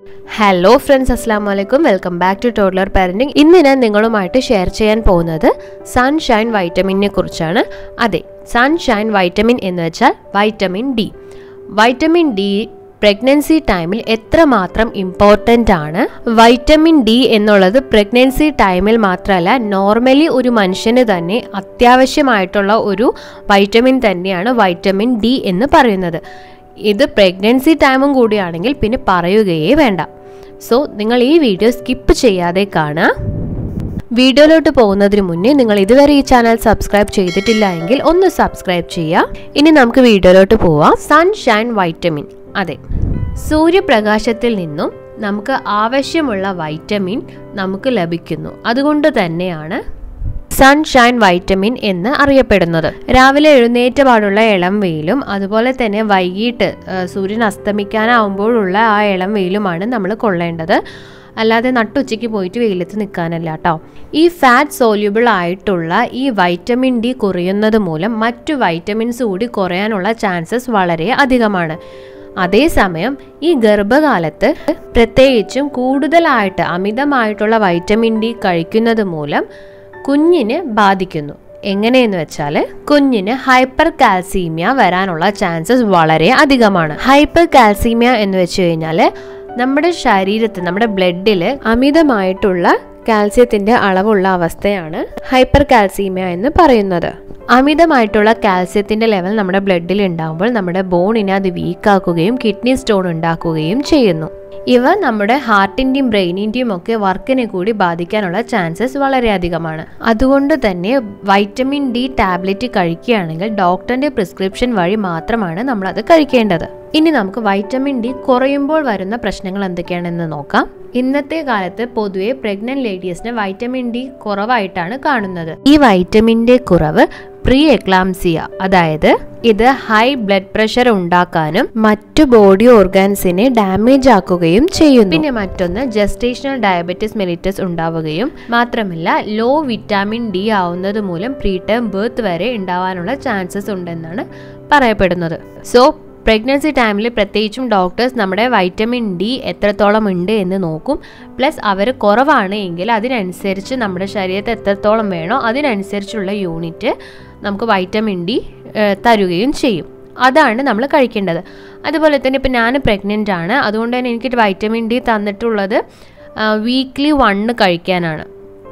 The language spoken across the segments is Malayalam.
Hello friends, assalamu alaikum. Welcome back to Toddler Parenting. ഇന്ന് ഞാൻ നിങ്ങളുമായിട്ട് ഷെയർ ചെയ്യാൻ പോകുന്നത് സൺഷൈൻ വൈറ്റമിനെ കുറിച്ചാണ്. അതെ, സൺഷൈൻ വൈറ്റമിൻ എന്ന് വെച്ചാൽ vitamin D. Vitamin D pregnancy ടൈമിൽ എത്രമാത്രം ഇമ്പോർട്ടൻ്റ് ആണ്. വൈറ്റമിൻ ഡി എന്നുള്ളത് പ്രഗ്നൻസി ടൈമിൽ മാത്രമല്ല, നോർമലി ഒരു മനുഷ്യന് തന്നെ അത്യാവശ്യമായിട്ടുള്ള ഒരു വൈറ്റമിൻ തന്നെയാണ് വൈറ്റമിൻ ഡി എന്ന് പറയുന്നത്. ഇത് പ്രഗ്നൻസി ടൈമും കൂടിയാണെങ്കിൽ പിന്നെ പറയുകയേ വേണ്ട. സോ നിങ്ങൾ ഈ വീഡിയോ സ്കിപ്പ് ചെയ്യാതെ കാണുക. വീഡിയോയിലോട്ട് പോകുന്നതിന് മുന്നേ നിങ്ങൾ ഇതുവരെ ഈ ചാനൽ സബ്സ്ക്രൈബ് ചെയ്തിട്ടില്ല എങ്കിൽ ഒന്ന് സബ്സ്ക്രൈബ് ചെയ്യുക. ഇനി നമുക്ക് വീഡിയോയിലോട്ട് പോവാം. Sunshine vitamin. അതെ, സൂര്യപ്രകാശത്തിൽ നിന്നും നമുക്ക് ആവശ്യമുള്ള വൈറ്റമിൻ നമുക്ക് ലഭിക്കുന്നു. അതുകൊണ്ട് തന്നെയാണ് സൺഷൈൻ വൈറ്റമിൻ എന്ന് അറിയപ്പെടുന്നത്. രാവിലെ എഴുന്നേറ്റ പാടുള്ള ഇളം വെയിലും അതുപോലെ തന്നെ വൈകിട്ട് സൂര്യൻ അസ്തമിക്കാനാവുമ്പോഴുള്ള ആ ഇളം വെയിലുമാണ് നമ്മൾ കൊള്ളേണ്ടത്. അല്ലാതെ നട്ടുച്ചയ്ക്ക് പോയിട്ട് വെയിലത്ത് നിൽക്കാനല്ല കേട്ടോ. ഈ ഫാറ്റ് സോല്യൂബിൾ ആയിട്ടുള്ള ഈ വൈറ്റമിൻ ഡി കുറയുന്നത് മൂലം മറ്റു വൈറ്റമിൻസ് കൂടി കുറയാനുള്ള ചാൻസസ് വളരെ അധികമാണ്. അതേസമയം ഈ ഗർഭകാലത്ത് പ്രത്യേകിച്ചും കൂടുതലായിട്ട് അമിതമായിട്ടുള്ള വൈറ്റമിൻ ഡി കഴിക്കുന്നത് മൂലം കുഞ്ഞിനെ ബാധിക്കുന്നു. എങ്ങനെയെന്ന് വെച്ചാൽ കുഞ്ഞിന് ഹൈപ്പർ കാൽസീമിയ വരാനുള്ള ചാൻസസ് വളരെ അധികമാണ്. ഹൈപ്പർ കാൽസീമിയ എന്ന് വെച്ച് കഴിഞ്ഞാൽ നമ്മുടെ ശരീരത്തിൽ, നമ്മുടെ ബ്ലഡിൽ അമിതമായിട്ടുള്ള കാൽസ്യത്തിന്റെ അളവുള്ള അവസ്ഥയാണ് ഹൈപ്പർ കാൽസീമിയ എന്ന് പറയുന്നത്. അമിതമായിട്ടുള്ള കാൽസ്യത്തിന്റെ ലെവൽ നമ്മുടെ ബ്ലഡിൽ ഉണ്ടാകുമ്പോൾ നമ്മുടെ ബോണിനെ അത് വീക്കാക്കുകയും കിഡ്നി സ്റ്റോൺ ഉണ്ടാക്കുകയും ചെയ്യുന്നു. ഇവ നമ്മുടെ ഹാർട്ടിൻ്റെയും ബ്രെയിനിൻ്റെയും ഒക്കെ വർക്കിനെ കൂടി ബാധിക്കാനുള്ള ചാൻസസ് വളരെ അധികമാണ്. അതുകൊണ്ട് തന്നെ വൈറ്റമിൻ ഡി ടാബ്ലറ്റ് കഴിക്കുകയാണെങ്കിൽ ഡോക്ടറിൻ്റെ പ്രിസ്ക്രിപ്ഷൻ വഴി മാത്രമാണ് നമ്മളത് കഴിക്കേണ്ടത്. ഇനി നമുക്ക് വൈറ്റമിൻ ഡി കുറയുമ്പോൾ വരുന്ന പ്രശ്നങ്ങൾ എന്തൊക്കെയാണെന്ന് നോക്കാം. ഇന്നത്തെ കാലത്ത് പൊതുവെ പ്രഗ്നന്റ് ലേഡീസിന് വൈറ്റമിൻ ഡി കുറവായിട്ടാണ് കാണുന്നത്. ഈ വൈറ്റമിൻ്റെ കുറവ് പ്രീക്ലാംസിയ, അതായത് ഇത് ഹൈ ബ്ലഡ് പ്രഷർ ഉണ്ടാക്കാനും മറ്റു ബോഡി ഓർഗാൻസിനെ ഡാമേജ് ആക്കുകയും ചെയ്യുന്നു. പിന്നെ മറ്റൊന്ന് ജസ്റ്റേഷണൽ ഡയബറ്റിസ് മെലിറ്റസ് ഉണ്ടാവുകയും മാത്രമല്ല ലോ വിറ്റാമിൻ ഡി ആവുന്നത് മൂലം പ്രീടേം ബർത്ത് വരെ ഉണ്ടാവാനുള്ള ചാൻസസ് ഉണ്ടെന്നാണ് പറയപ്പെടുന്നത്. സോ പ്രഗ്നൻസി ടൈമിൽ പ്രത്യേകിച്ചും ഡോക്ടേഴ്സ് നമ്മുടെ വൈറ്റമിൻ ഡി എത്രത്തോളം ഉണ്ട് എന്ന് നോക്കും. പ്ലസ് അവർ കുറവാണ് എങ്കിൽ അതിനനുസരിച്ച് നമ്മുടെ ശരീരത്തിൽ എത്രത്തോളം വേണോ അതിനനുസരിച്ചുള്ള യൂണിറ്റ് നമുക്ക് വൈറ്റമിൻ ഡി തരുകയും ചെയ്യും. അതാണ് നമ്മൾ കഴിക്കേണ്ടത്. അതുപോലെ തന്നെ ഇപ്പം ഞാൻ പ്രഗ്നൻ്റ് ആണ്, അതുകൊണ്ട് തന്നെ എനിക്ക് വൈറ്റമിൻ ഡി തന്നിട്ടുള്ളത് വീക്ക്ലി 1 കഴിക്കാനാണ്.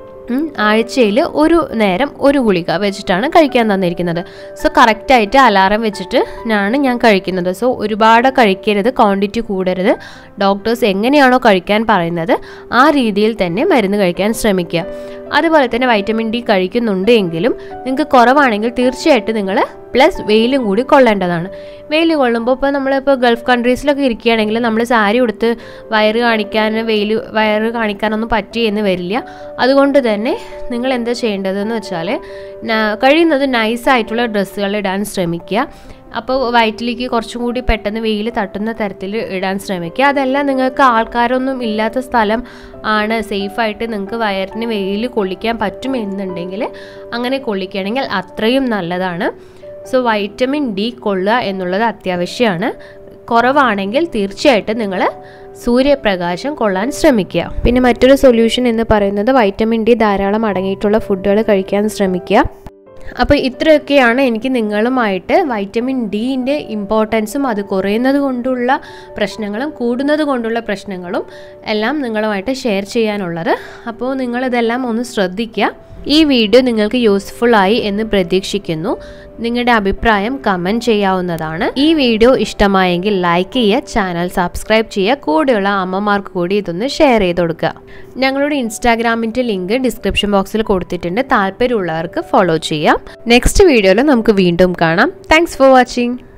ആഴ്ചയിൽ ഒരു നേരം ഒരു ഗുളിക വെച്ചിട്ടാണ് കഴിക്കാൻ തന്നിരിക്കുന്നത്. സോ കറക്റ്റായിട്ട് അലാറം വെച്ചിട്ട് ഞാൻ കഴിക്കുന്നത്. സോ ഒരുപാട് കഴിക്കരുത്, ക്വാണ്ടിറ്റി കൂടരുത്. ഡോക്ടേഴ്സ് എങ്ങനെയാണോ കഴിക്കാൻ പറയുന്നത് ആ രീതിയിൽ തന്നെ മരുന്ന് കഴിക്കാൻ ശ്രമിക്കുക. അതുപോലെ തന്നെ വൈറ്റമിൻ ഡി കഴിക്കുന്നുണ്ട് എങ്കിലും നിങ്ങൾക്ക് കുറവാണെങ്കിൽ തീർച്ചയായിട്ടും നിങ്ങൾ പ്ലസ് വെയിലും കൂടി കൊള്ളേണ്ടതാണ്. വെയിൽ കൊള്ളുമ്പോൾ ഇപ്പോൾ നമ്മളിപ്പോൾ ഗൾഫ് കൺട്രീസിലൊക്കെ ഇരിക്കുകയാണെങ്കിൽ നമ്മൾ സാരി ഉടുത്ത് വയറ് കാണിക്കാനൊന്നും പറ്റിയെന്ന് വരില്ല. അതുകൊണ്ട് തന്നെ നിങ്ങൾ എന്താ ചെയ്യേണ്ടതെന്ന് വെച്ചാൽ കഴിയുന്നത് നൈസായിട്ടുള്ള ഡ്രസ്സുകൾ ഇടാൻ ശ്രമിക്കുക. അപ്പോൾ വയറ്റിലേക്ക് കുറച്ചും കൂടി പെട്ടെന്ന് വെയിൽ തട്ടുന്ന തരത്തിൽ ഇടാൻ ശ്രമിക്കുക. അതല്ല നിങ്ങൾക്ക് ആൾക്കാരൊന്നും ഇല്ലാത്ത സ്ഥലം ആണ്, സേഫായിട്ട് നിങ്ങൾക്ക് വയറിന് വെയിൽ കൊള്ളിക്കാൻ പറ്റും എന്നുണ്ടെങ്കിൽ അങ്ങനെ കൊള്ളിക്കുകയാണെങ്കിൽ അത്രയും നല്ലതാണ്. സോ വൈറ്റമിൻ ഡി കൊള്ളുക എന്നുള്ളത് അത്യാവശ്യമാണ്. കുറവാണെങ്കിൽ തീർച്ചയായിട്ടും നിങ്ങൾ സൂര്യപ്രകാശം കൊള്ളാൻ ശ്രമിക്കുക. പിന്നെ മറ്റൊരു സൊല്യൂഷൻ എന്ന് പറയുന്നത് വൈറ്റമിൻ ഡി ധാരാളം അടങ്ങിയിട്ടുള്ള ഫുഡുകൾ കഴിക്കാൻ ശ്രമിക്കുക. അപ്പോൾ ഇത്രയൊക്കെയാണ് എനിക്ക് നിങ്ങളുമായിട്ട് വൈറ്റമിൻ ഡിൻ്റെ ഇമ്പോർട്ടൻസും അത് കുറയുന്നത് കൊണ്ടുള്ള പ്രശ്നങ്ങളും കൂടുന്നത് കൊണ്ടുള്ള പ്രശ്നങ്ങളും എല്ലാം നിങ്ങളുമായിട്ട് ഷെയർ ചെയ്യാനുള്ളത്. അപ്പോൾ നിങ്ങളിതെല്ലാം ഒന്ന് ശ്രദ്ധിക്കുക. ഈ വീഡിയോ നിങ്ങൾക്ക് യൂസ്ഫുൾ ആയി എന്ന് പ്രതീക്ഷിക്കുന്നു. നിങ്ങളുടെ അഭിപ്രായം കമൻറ്റ് ചെയ്യാവുന്നതാണ്. ഈ വീഡിയോ ഇഷ്ടമായെങ്കിൽ ലൈക്ക് ചെയ്യുക, ചാനൽ സബ്സ്ക്രൈബ് ചെയ്യുക, കൂടെയുള്ള അമ്മമാർക്ക് കൂടി ഇതൊന്ന് ഷെയർ ചെയ്ത് കൊടുക്കുക. ഞങ്ങളുടെ ഇൻസ്റ്റാഗ്രാമിൻ്റെ ലിങ്ക് ഡിസ്ക്രിപ്ഷൻ ബോക്സിൽ കൊടുത്തിട്ടുണ്ട്. താല്പര്യമുള്ളവർക്ക് ഫോളോ ചെയ്യാം. നെക്സ്റ്റ് വീഡിയോയിൽ നമുക്ക് വീണ്ടും കാണാം. Thanks for watching.